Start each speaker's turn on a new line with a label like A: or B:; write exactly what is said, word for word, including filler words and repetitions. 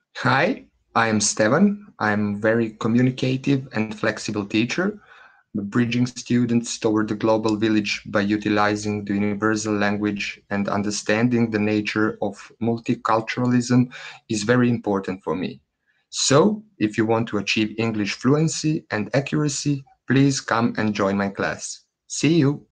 A: Hi, I am Stevan. I'm very communicative and flexible teacher, bridging students toward the global village by utilizing the universal language and understanding the nature of multiculturalism is very important for me. So, if you want to achieve English fluency and accuracy, please come and join my class. See you!